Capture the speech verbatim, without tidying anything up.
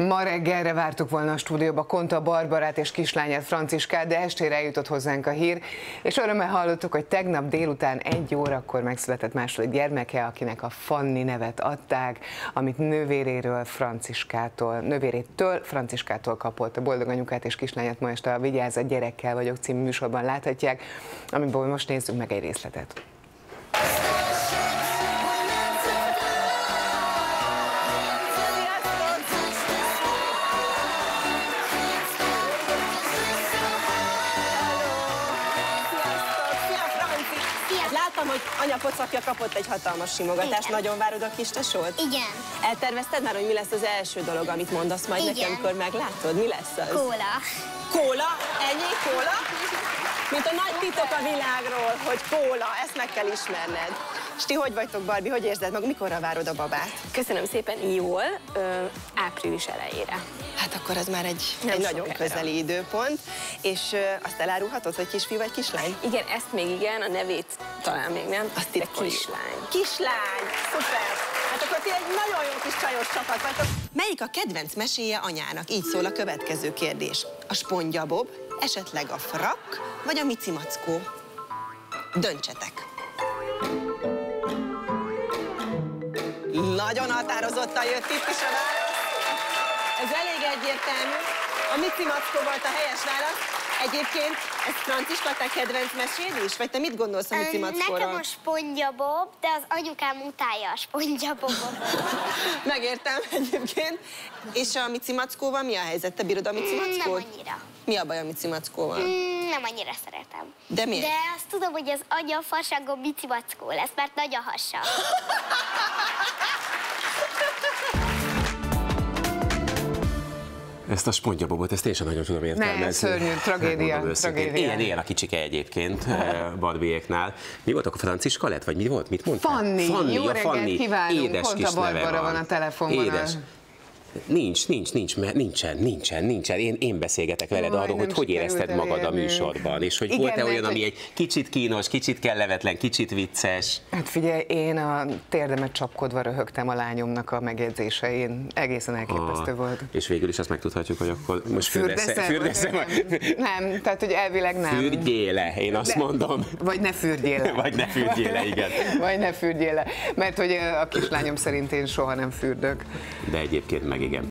Ma reggelre vártuk volna a stúdióba Konta Barbarát és kislányát, Franciskát, de estére eljutott hozzánk a hír, és örömmel hallottuk, hogy tegnap délután egy órakor megszületett második gyermeke, akinek a Fanni nevet adták, amit nővéréről, Franciskától, nővérétől, Franciskától kapott. A boldog anyukát és kislányát ma este a Vigyázz, gyerekkel vagyok című műsorban láthatják, amiből most nézzük meg egy részletet. Láttam, hogy anya pocakja kapott egy hatalmas simogatást. Igen. Nagyon várod a kis tesót? Igen. Eltervezted már, hogy mi lesz az első dolog, amit mondasz majd Igen. nekem, amikor meglátod? Mi lesz az? Kóla. Kóla? Ennyi? Kóla? Mint a nagy titok a világról, hogy kóla, ezt meg kell ismerned. És ti hogy vagytok, Barbie? Hogy érzed meg? Mikorra várod a babát? Köszönöm szépen, jól, ö, április elejére. Hát akkor ez már egy, Nem egy nagyon sokára. közeli időpont. És ö, azt elárulhatod, hogy kisfiú vagy kislány? Igen, ezt még igen, a nevét talán még nem, Azt de titkoljuk. kislány. Kislány! Szuper! Hát akkor ti egy nagyon jó kis csajos csapat vagytok. Melyik a kedvenc meséje anyának? Így szól a következő kérdés. A Spongyabob, esetleg a Frak, vagy a Mici Mackó? Döntsetek! Nagyon határozottan jött itt is a válasz. Ez elég egyértelmű. A Mici Mackó volt a helyes válasz. Egyébként ez Franciska, te kedvenc meséd is? Vagy te mit gondolsz a Mici Mackóról? Nekem a Spongyabob, de az anyukám utálja a Spongyabobot. Megértem egyébként. És a Mici Mackóval mi a helyzet? Te bírod a Mici Mackót? Nem annyira. Mi a baj a Mici Mackóval? Mm, Nem annyira szeretem. De miért? De azt tudom, hogy az agya a farságon Mici Mackó lesz, mert nagy a hasa. Ezt a Spongyabobot, ezt én sem nagyon tudom értelmezni. Ne, szörnyű, tragédia, tragédia. Ilyen, ilyen a kicsike egyébként, Barbiéknál. Mi volt, akkor Franciska lett, vagy mi volt? Mit mondtál? Fanni, Fanni, jó a reggelt Fanni. kívánunk, Édes Konta kis neve Barbara van a telefonban. Édes. Nincs, nincs, nincs, mert nincsen, nincsen, nincsen. Én, én beszélgetek veled Jaj, arról, hogy nem hogy érezted sikerült magad a elérni. műsorban, és hogy Igen, volt-e olyan, mert- ami egy kicsit kínos, kicsit kellemetlen, kicsit vicces. Hát figyelj, én a térdemet csapkodva röhögtem a lányomnak a megjegyzésein. Egészen elképesztő Ah, volt. És végül is azt megtudhatjuk, hogy akkor most Fürdeszel? fürdeszel. vagy- Nem, tehát hogy elvileg nem. Fürdjél le, én azt De- mondom. Vagy ne fürdjél le. Vagy ne fürdjél le, igen. Vagy ne fürdjél le. Mert hogy a kislányom szerint én soha nem fürdök. De egyébként meg igen.